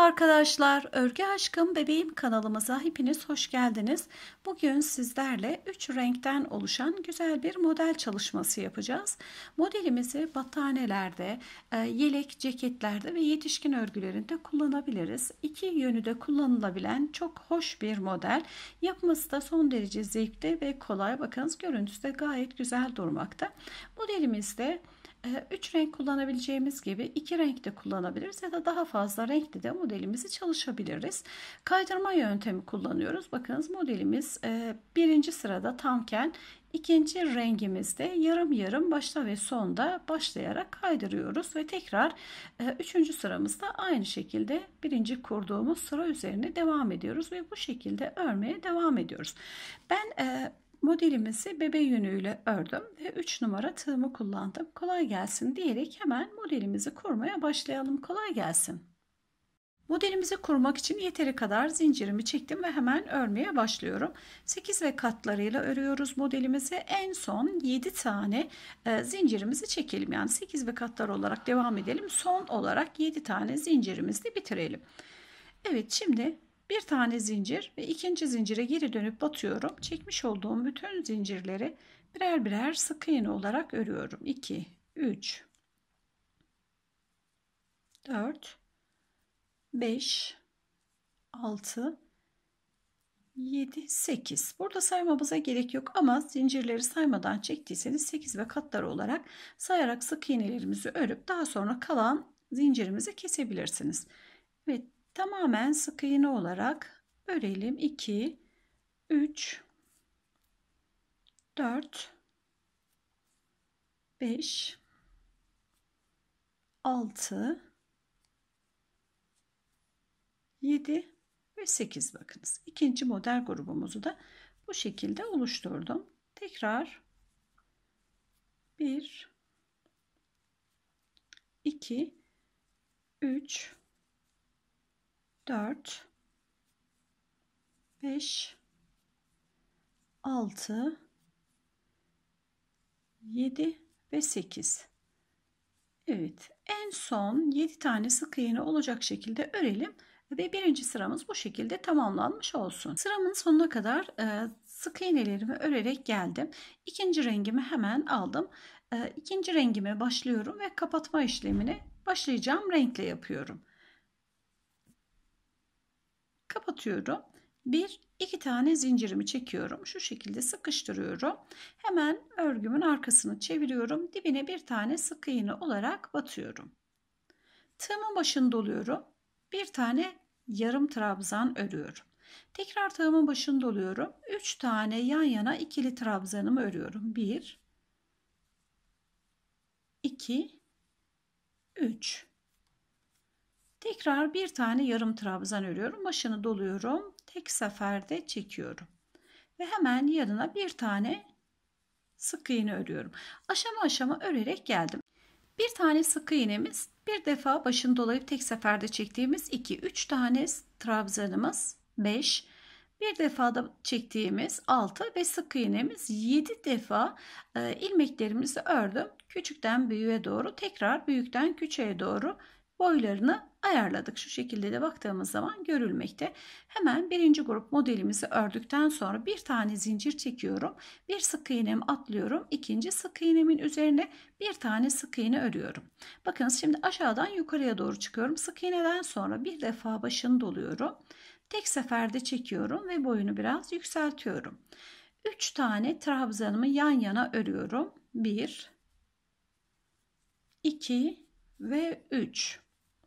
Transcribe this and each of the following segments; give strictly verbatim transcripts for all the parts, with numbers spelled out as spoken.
arkadaşlar, Örgü Aşkım Bebeğim kanalımıza hepiniz hoş geldiniz. Bugün sizlerle üç renkten oluşan güzel bir model çalışması yapacağız. Modelimizi battaniyelerde, yelek, ceketlerde ve yetişkin örgülerinde kullanabiliriz. İki yönü de kullanılabilen çok hoş bir model. Yapması da son derece zevkli ve kolay. Bakınız, görüntüsü de gayet güzel durmakta. Modelimizde üç renk kullanabileceğimiz gibi iki renk de kullanabiliriz ya da daha fazla renkli de modelimizi çalışabiliriz. Kaydırma yöntemi kullanıyoruz. Bakınız, modelimiz birinci sırada tamken ikinci rengimizde yarım yarım başta ve sonda başlayarak kaydırıyoruz ve tekrar üçüncü sıramızda aynı şekilde birinci kurduğumuz sıra üzerine devam ediyoruz ve bu şekilde örmeye devam ediyoruz. Ben modelimizi bebe yünüyle ördüm ve üç numara tığımı kullandım. Kolay gelsin diyerek hemen modelimizi kurmaya başlayalım. Kolay gelsin. Modelimizi kurmak için yeteri kadar zincirimi çektim ve hemen örmeye başlıyorum. sekiz ve katlarıyla örüyoruz modelimizi. En son yedi tane e, zincirimizi çekelim. Yani sekiz ve katlar olarak devam edelim. Son olarak yedi tane zincirimizi bitirelim. Evet, şimdi bir tane zincir ve ikinci zincire geri dönüp batıyorum. Çekmiş olduğum bütün zincirleri birer birer sık iğne olarak örüyorum. iki, üç, dört, beş, altı, yedi, sekiz. Burada saymamıza gerek yok ama zincirleri saymadan çektiyseniz sekiz ve katlar olarak sayarak sık iğnelerimizi örüp daha sonra kalan zincirimizi kesebilirsiniz. Evet, tamamen sık iğne olarak örelim. iki, üç, dört, beş, altı, yedi ve sekiz. Bakınız, ikinci model grubumuzu da bu şekilde oluşturdum. Tekrar bir, iki, üç, dört, beş, altı, yedi ve sekiz. Evet, en son yedi tane sık iğne olacak şekilde örelim ve birinci sıramız bu şekilde tamamlanmış olsun. Sıramın sonuna kadar e, sık iğnelerimi örerek geldim. İkinci rengimi hemen aldım. E, ikinci rengime başlıyorum ve kapatma işlemini başlayacağım renkle yapıyorum. Kapatıyorum. Bir, iki tane zincirimi çekiyorum. Şu şekilde sıkıştırıyorum. Hemen örgümün arkasını çeviriyorum. Dibine bir tane sık iğne olarak batıyorum. Tığımın başını doluyorum. Bir tane yarım trabzan örüyorum. Tekrar tığımın başını doluyorum. üç tane yan yana ikili trabzanımı örüyorum. bir, iki, üç. Tekrar bir tane yarım trabzan örüyorum. Başını doluyorum. Tek seferde çekiyorum. Ve hemen yanına bir tane sık iğne örüyorum. Aşama aşama örerek geldim. Bir tane sık iğnemiz, bir defa başını dolayıp tek seferde çektiğimiz iki, üç tane trabzanımız beş, bir defada çektiğimiz altı ve sık iğnemiz yedi defa e, ilmeklerimizi ördüm. Küçükten büyüğe doğru, tekrar büyükten küçüğe doğru boylarını ayarladık. Şu şekilde de baktığımız zaman görülmekte. Hemen birinci grup modelimizi ördükten sonra bir tane zincir çekiyorum. Bir sık iğnemi atlıyorum. İkinci sık iğnemin üzerine bir tane sık iğne örüyorum. Bakınız, şimdi aşağıdan yukarıya doğru çıkıyorum. Sık iğneden sonra bir defa başını doluyorum. Tek seferde çekiyorum ve boyunu biraz yükseltiyorum. üç tane trabzanımı yan yana örüyorum. bir, iki ve üç.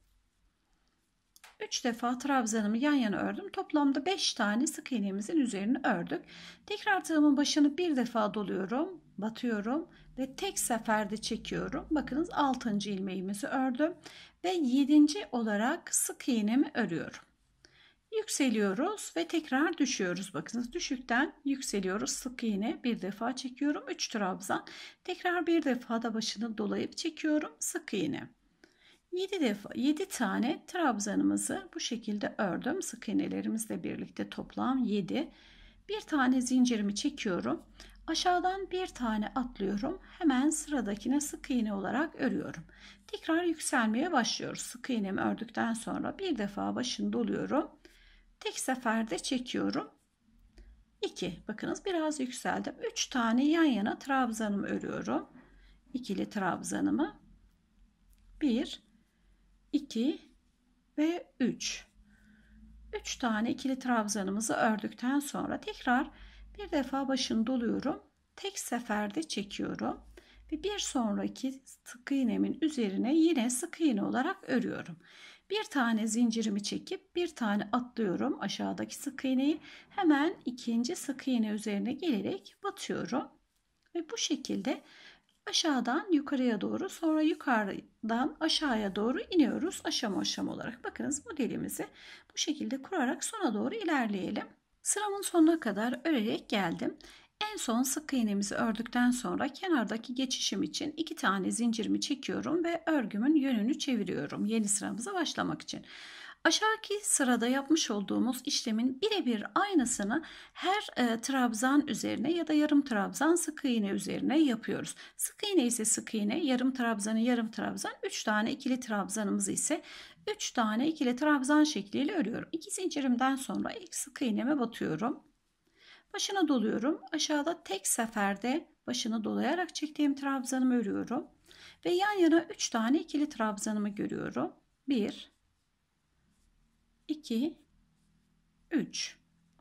üç defa trabzanımı yan yana ördüm. Toplamda beş tane sık iğnemizin üzerine ördük. Tekrar tığımın başını bir defa doluyorum, batıyorum ve tek seferde çekiyorum. Bakınız, altıncı ilmeğimizi ördüm ve yedinci olarak sık iğnemi örüyorum. Yükseliyoruz ve tekrar düşüyoruz. Bakınız, düşükten yükseliyoruz. Sık iğne bir defa çekiyorum. üç trabzan. Tekrar bir defa da başını dolayıp çekiyorum. Sık iğne. yedi defa yedi tane trabzanımızı bu şekilde ördüm. Sık iğnelerimizle birlikte toplam yedi. Bir tane zincirimi çekiyorum. Aşağıdan bir tane atlıyorum. Hemen sıradakine sık iğne olarak örüyorum. Tekrar yükselmeye başlıyoruz. Sık iğnemi ördükten sonra bir defa başını doluyorum. Tek seferde çekiyorum. iki. Bakınız biraz yükseldim. üç tane yan yana trabzanımı örüyorum. İkili trabzanımı. bir, iki ve üç. üç tane ikili trabzanımızı ördükten sonra tekrar bir defa başını doluyorum. Tek seferde çekiyorum ve bir sonraki sık iğnemin üzerine yine sık iğne olarak örüyorum. Bir tane zincirimi çekip bir tane atlıyorum aşağıdaki sık iğneyi. Hemen ikinci sık iğne üzerine gelerek batıyorum ve bu şekilde aşağıdan yukarıya doğru, sonra yukarıdan aşağıya doğru iniyoruz aşama aşama olarak. Bakınız modelimizi bu şekilde kurarak sona doğru ilerleyelim. Sıramın sonuna kadar örerek geldim. En son sık iğnemizi ördükten sonra kenardaki geçişim için iki tane zincirimi çekiyorum ve örgümün yönünü çeviriyorum yeni sıramıza başlamak için. Aşağıki sırada yapmış olduğumuz işlemin birebir aynısını her e, trabzan üzerine ya da yarım trabzan sık iğne üzerine yapıyoruz. Sık iğne ise sık iğne, yarım trabzanı yarım trabzan, üç tane ikili trabzanımızı ise üç tane ikili trabzan şekliyle örüyorum. iki zincirimden sonra ilk sık iğneme batıyorum. Başına doluyorum. Aşağıda tek seferde başını dolayarak çektiğim trabzanımı örüyorum. Ve yan yana üç tane ikili trabzanımı görüyorum. bir, iki, üç.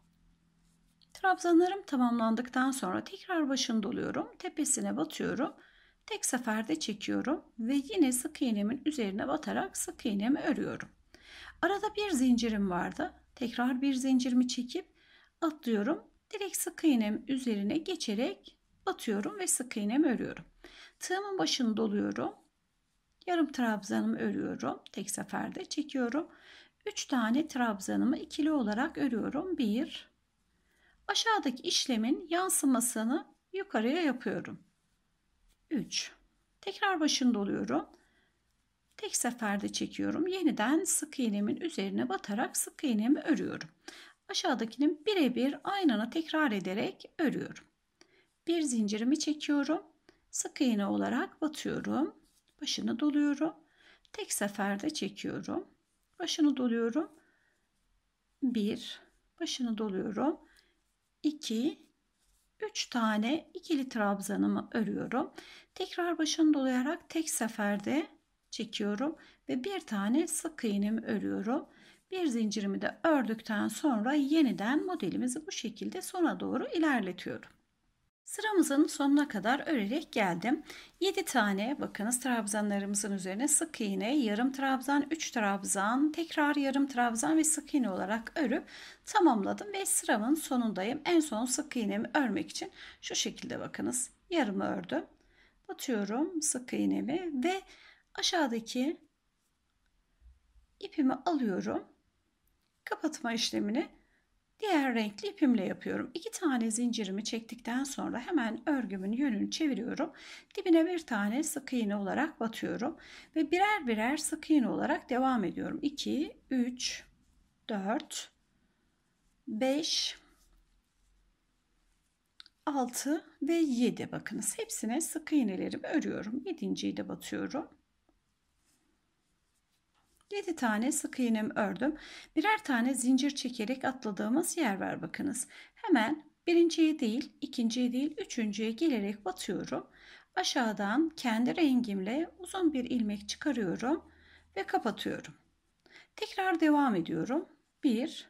Trabzanlarım tamamlandıktan sonra tekrar başını doluyorum. Tepesine batıyorum. Tek seferde çekiyorum ve yine sık iğnemin üzerine batarak sık iğnemi örüyorum. Arada bir zincirim vardı. Tekrar bir zincirimi çekip atlıyorum. Direkt sık iğnem üzerine geçerek batıyorum ve sık iğnemi örüyorum. Tığımın başını doluyorum. Yarım trabzanımı örüyorum. Tek seferde çekiyorum. üç tane trabzanımı ikili olarak örüyorum. bir. Aşağıdaki işlemin yansımasını yukarıya yapıyorum. üç. Tekrar başını doluyorum. Tek seferde çekiyorum. Yeniden sık iğnemin üzerine batarak sık iğnemi örüyorum. Aşağıdakinin birebir aynını tekrar ederek örüyorum. Bir zincirimi çekiyorum. Sık iğne olarak batıyorum. Başını doluyorum. Tek seferde çekiyorum. Başını doluyorum. bir. Başını doluyorum. iki. üç tane ikili trabzanımı örüyorum. Tekrar başını dolayarak tek seferde çekiyorum ve bir tane sık iğnemi örüyorum. Bir zincirimi de ördükten sonra yeniden modelimizi bu şekilde sona doğru ilerletiyorum. Sıramızın sonuna kadar örerek geldim. yedi tane bakınız trabzanlarımızın üzerine sık iğne, yarım trabzan, üç trabzan, tekrar yarım trabzan ve sık iğne olarak örüp tamamladım ve sıramın sonundayım. En son sık iğnemi örmek için şu şekilde bakınız yarımı ördüm. Batıyorum sık iğnemi ve aşağıdaki ipimi alıyorum. Kapatma işlemini diğer renkli ipimle yapıyorum. İki tane zincirimi çektikten sonra hemen örgümün yönünü çeviriyorum. Dibine bir tane sık iğne olarak batıyorum ve birer birer sık iğne olarak devam ediyorum. iki, üç, dört, beş, altı ve yedi. Bakınız hepsine sık iğnelerimi örüyorum. yedinciyi de batıyorum. yedi tane sık iğnemi ördüm. Birer tane zincir çekerek atladığımız yer var bakınız. Hemen birinciye değil, ikinciye değil, üçüncüye gelerek batıyorum. Aşağıdan kendi rengimle uzun bir ilmek çıkarıyorum ve kapatıyorum. Tekrar devam ediyorum. bir,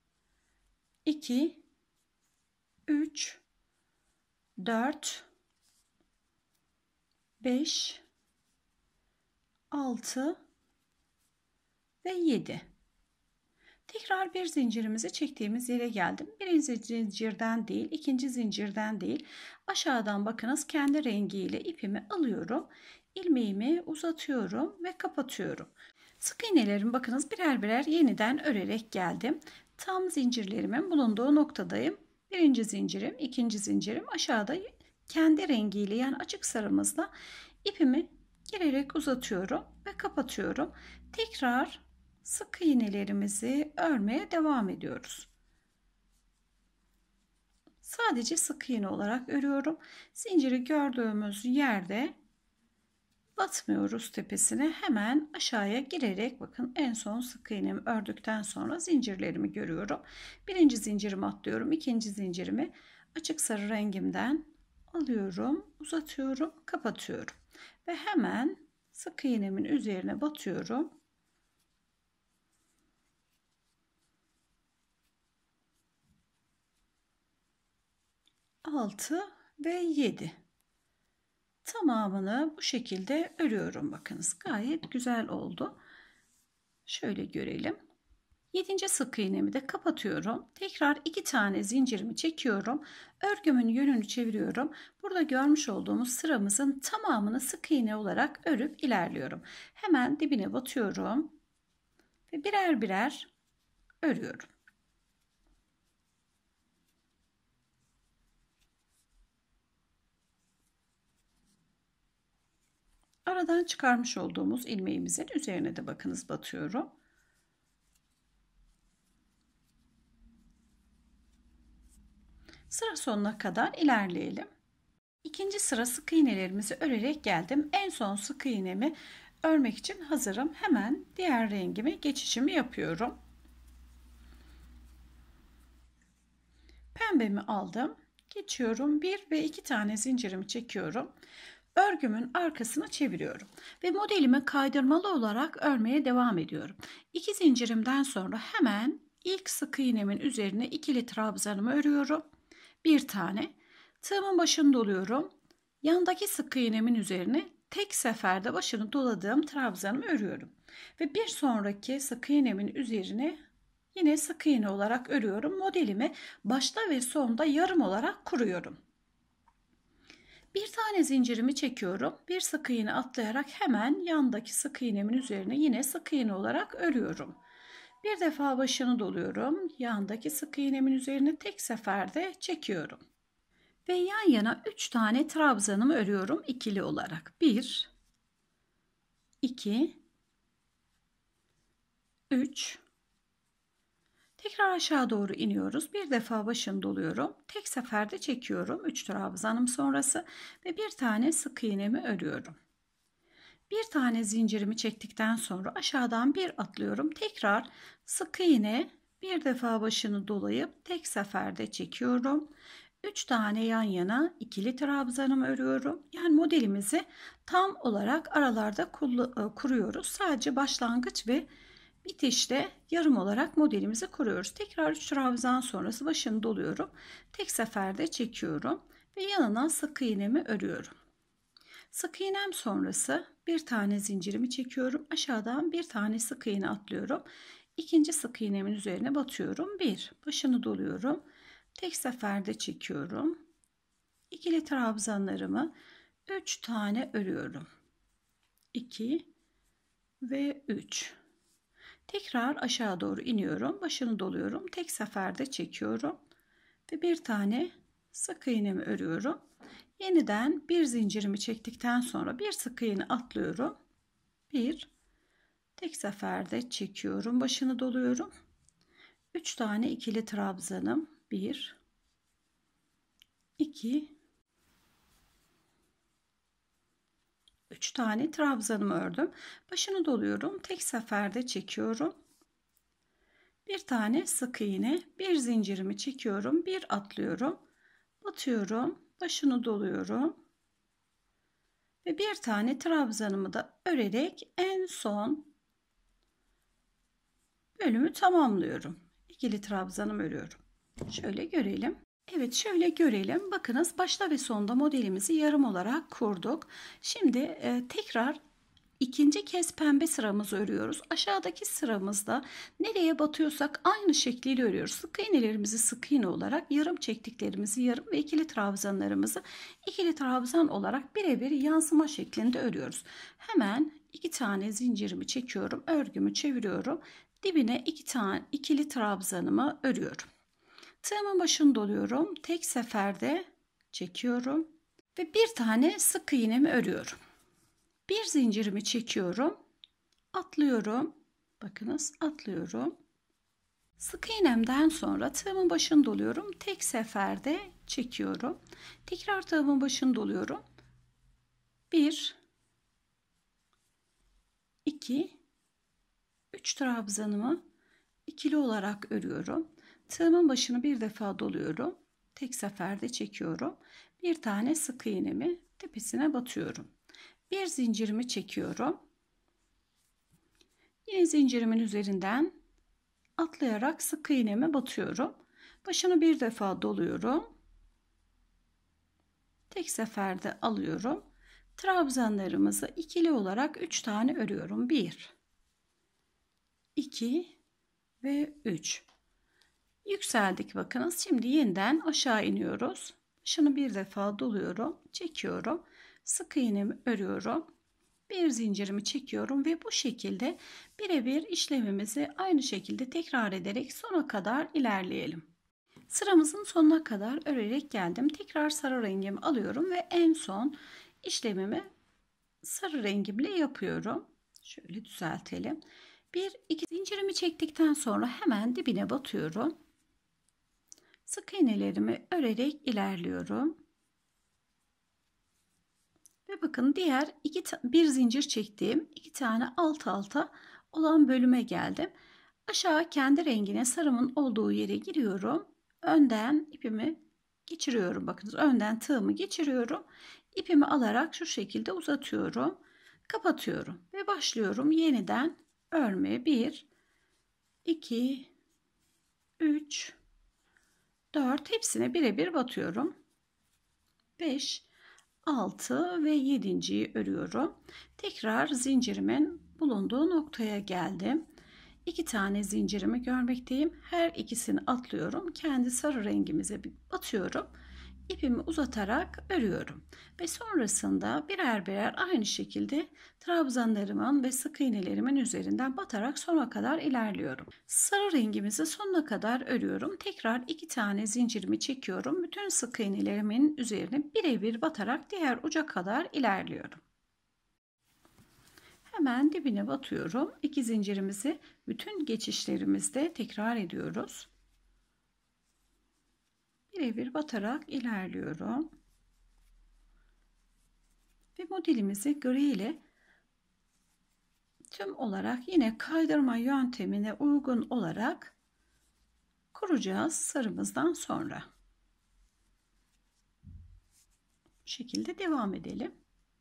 iki, üç, dört, beş, altı ve yedi. Tekrar bir zincirimizi çektiğimiz yere geldim. Birinci zincirden değil, ikinci zincirden değil. Aşağıdan bakınız kendi rengiyle ipimi alıyorum. İlmeğimi uzatıyorum ve kapatıyorum. Sık iğnelerimi bakınız birer birer yeniden örerek geldim. Tam zincirlerimin bulunduğu noktadayım. Birinci zincirim, ikinci zincirim aşağıda kendi rengiyle yani açık sarımızla ipimi girerek uzatıyorum ve kapatıyorum. Tekrar sık iğnelerimizi örmeye devam ediyoruz. Sadece sık iğne olarak örüyorum. Zinciri gördüğümüz yerde batmıyoruz tepesine. Hemen aşağıya girerek bakın en son sık iğnemi ördükten sonra zincirlerimi görüyorum. Birinci zincirimi atlıyorum. İkinci zincirimi açık sarı rengimden alıyorum, uzatıyorum, kapatıyorum. Ve hemen sık iğnemin üzerine batıyorum. altı ve yedi. Tamamını bu şekilde örüyorum. Bakınız gayet güzel oldu. Şöyle görelim. yedinci sık iğnemi de kapatıyorum. Tekrar iki tane zincirimi çekiyorum. Örgümün yönünü çeviriyorum. Burada görmüş olduğumuz sıramızın tamamını sık iğne olarak örüp ilerliyorum. Hemen dibine batıyorum ve birer birer örüyorum. Aradan çıkarmış olduğumuz ilmeğimizin üzerine de bakınız batıyorum. Sıra sonuna kadar ilerleyelim. İkinci sıra sık iğnelerimizi örerek geldim. En son sık iğnemi örmek için hazırım. Hemen diğer rengime geçişimi yapıyorum. Pembemi aldım. Geçiyorum. Bir ve iki tane zincirimi çekiyorum. Örgümün arkasını çeviriyorum ve modelimi kaydırmalı olarak örmeye devam ediyorum. İki zincirimden sonra hemen ilk sık iğnemin üzerine ikili trabzanımı örüyorum. Bir tane tığımın başını doluyorum. Yandaki sık iğnemin üzerine tek seferde başını doladığım trabzanımı örüyorum ve bir sonraki sık iğnemin üzerine yine sık iğne olarak örüyorum. Modelimi başta ve sonda yarım olarak kuruyorum. Bir tane zincirimi çekiyorum. Bir sık iğne atlayarak hemen yandaki sık iğnemin üzerine yine sık iğne olarak örüyorum. Bir defa başını doluyorum. Yandaki sık iğnemin üzerine tek seferde çekiyorum. Ve yan yana üç tane trabzanımı örüyorum ikili olarak. bir iki üç. Tekrar aşağı doğru iniyoruz. Bir defa başını doluyorum. Tek seferde çekiyorum. üç trabzanım sonrası ve bir tane sık iğnemi örüyorum. Bir tane zincirimi çektikten sonra aşağıdan bir atlıyorum. Tekrar sık iğne, bir defa başını dolayıp tek seferde çekiyorum. üç tane yan yana ikili trabzanımı örüyorum. Yani modelimizi tam olarak aralarda kuruyoruz. Sadece başlangıç ve bitişte yarım olarak modelimizi kuruyoruz. Tekrar üç trabzan sonrası başını doluyorum. Tek seferde çekiyorum ve yanına sık iğnemi örüyorum. Sık iğnem sonrası bir tane zincirimi çekiyorum. Aşağıdan bir tane sık iğne atlıyorum. İkinci sık iğnemin üzerine batıyorum. bir. Başını doluyorum. Tek seferde çekiyorum. İkili trabzanlarımı üç tane örüyorum. iki ve üç. Tekrar aşağı doğru iniyorum. Başını doluyorum. Tek seferde çekiyorum. Ve bir tane sık iğnemi örüyorum. Yeniden bir zincirimi çektikten sonra bir sık iğne atlıyorum. bir. Tek seferde çekiyorum. Başını doluyorum. üç tane ikili trabzanım. bir. iki. üç tane trabzanımı ördüm. Başını doluyorum. Tek seferde çekiyorum. Bir tane sık iğne, bir zincirimi çekiyorum, bir atlıyorum, batıyorum, başını doluyorum ve bir tane trabzanımı da örerek en son bölümü tamamlıyorum. İkili trabzanımı örüyorum. Şöyle görelim. Evet, şöyle görelim. Bakınız başta ve sonda modelimizi yarım olarak kurduk. Şimdi e, tekrar İkinci kez pembe sıramızı örüyoruz. Aşağıdaki sıramızda nereye batıyorsak aynı şekliyle örüyoruz. Sık iğnelerimizi sık iğne olarak, yarım çektiklerimizi yarım ve ikili trabzanlarımızı ikili trabzan olarak birebir yansıma şeklinde örüyoruz. Hemen iki tane zincirimi çekiyorum, örgümü çeviriyorum. Dibine iki tane ikili trabzanımı örüyorum. Tığımın başını doluyorum. Tek seferde çekiyorum ve bir tane sık iğnemi örüyorum. Bir zincirimi çekiyorum, atlıyorum. Bakınız atlıyorum. Sık iğnemden sonra tığımın başını doluyorum. Tek seferde çekiyorum. Tekrar tığımın başını doluyorum. bir, iki, üç trabzanımı ikili olarak örüyorum. Tığımın başını bir defa doluyorum. Tek seferde çekiyorum. Bir tane sık iğnemi tepesine batıyorum. Bir zincirimi çekiyorum. Yine zincirimin üzerinden atlayarak sık iğneme batıyorum. Başını bir defa doluyorum. Tek seferde alıyorum. Trabzanlarımızı ikili olarak üç tane örüyorum. bir, iki ve üç. Yükseldik bakınız. Şimdi yeniden aşağı iniyoruz. Başını bir defa doluyorum. Çekiyorum. Sık iğnemi örüyorum. Bir zincirimi çekiyorum ve bu şekilde birebir işlemimizi aynı şekilde tekrar ederek sona kadar ilerleyelim. Sıramızın sonuna kadar örerek geldim. Tekrar sarı rengimi alıyorum ve en son işlemimi sarı rengimle yapıyorum. Şöyle düzeltelim. Bir iki zincirimi çektikten sonra hemen dibine batıyorum. Sık iğnelerimi örerek ilerliyorum. Ve bakın diğer iki bir zincir çektiğim iki tane alt alta olan bölüme geldim. Aşağı kendi rengine sarımın olduğu yere giriyorum. Önden ipimi geçiriyorum. Bakınız önden tığımı geçiriyorum. İpimi alarak şu şekilde uzatıyorum. Kapatıyorum ve başlıyorum yeniden örmeye. bir, iki, üç, dört hepsine birebir batıyorum. beş, altı ve yedinciyi örüyorum. Tekrar zincirimin bulunduğu noktaya geldim. iki tane zincirimi görmekteyim. Her ikisini atlıyorum. Kendi sarı rengimize batıyorum. İpimi uzatarak örüyorum. Ve sonrasında birer birer aynı şekilde trabzanlarımın ve sık iğnelerimin üzerinden batarak sona kadar ilerliyorum. Sarı rengimizi sonuna kadar örüyorum. Tekrar iki tane zincirimi çekiyorum. Bütün sık iğnelerimin üzerine birebir batarak diğer uca kadar ilerliyorum. Hemen dibine batıyorum. İki zincirimizi bütün geçişlerimizde tekrar ediyoruz. Birebir batarak ilerliyorum. Ve modelimizi gri ile tüm olarak yine kaydırma yöntemine uygun olarak kuracağız sarımızdan sonra. Bu şekilde devam edelim.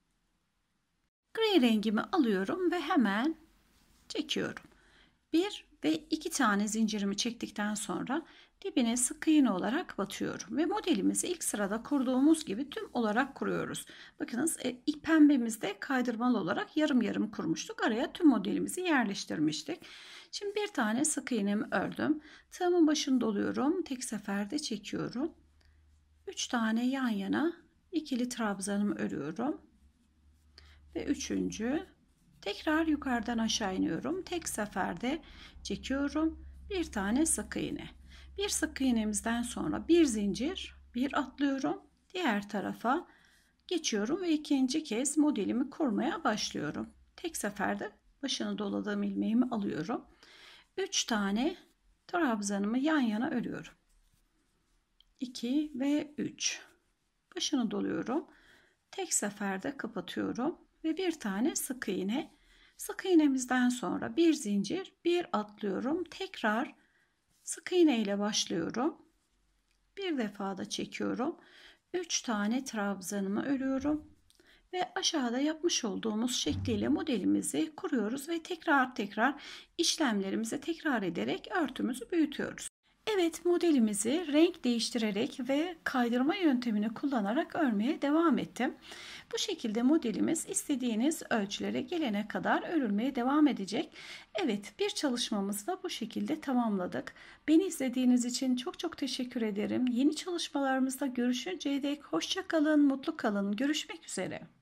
Gri rengimi alıyorum ve hemen çekiyorum. Bir ve iki tane zincirimi çektikten sonra dibine sık iğne olarak batıyorum ve modelimizi ilk sırada kurduğumuz gibi tüm olarak kuruyoruz. Bakınız e, pembemizde kaydırmalı olarak yarım yarım kurmuştuk. Araya tüm modelimizi yerleştirmiştik. Şimdi bir tane sık iğnemi ördüm. Tığımın başını doluyorum. Tek seferde çekiyorum. üç tane yan yana ikili trabzanımı örüyorum. Ve üçüncü tekrar yukarıdan aşağı iniyorum. Tek seferde çekiyorum. Bir tane sık iğne. Bir sık iğnemizden sonra bir zincir, bir atlıyorum. Diğer tarafa geçiyorum ve ikinci kez modelimi kurmaya başlıyorum. Tek seferde başını doladığım ilmeğimi alıyorum. üç tane trabzanımı yan yana örüyorum. iki ve üç. Başını doluyorum. Tek seferde kapatıyorum ve bir tane sık iğne. Sık iğnemizden sonra bir zincir, bir atlıyorum. Tekrar sık iğne ile başlıyorum. Bir defa da çekiyorum. üç tane trabzanımı örüyorum ve aşağıda yapmış olduğumuz şekliyle modelimizi kuruyoruz ve tekrar tekrar işlemlerimizi tekrar ederek örtümüzü büyütüyoruz. Evet, modelimizi renk değiştirerek ve kaydırma yöntemini kullanarak örmeye devam ettim. Bu şekilde modelimiz istediğiniz ölçülere gelene kadar örülmeye devam edecek. Evet, bir çalışmamızı da bu şekilde tamamladık. Beni izlediğiniz için çok çok teşekkür ederim. Yeni çalışmalarımızda görüşünceye dek hoşça kalın, mutlu kalın. Görüşmek üzere.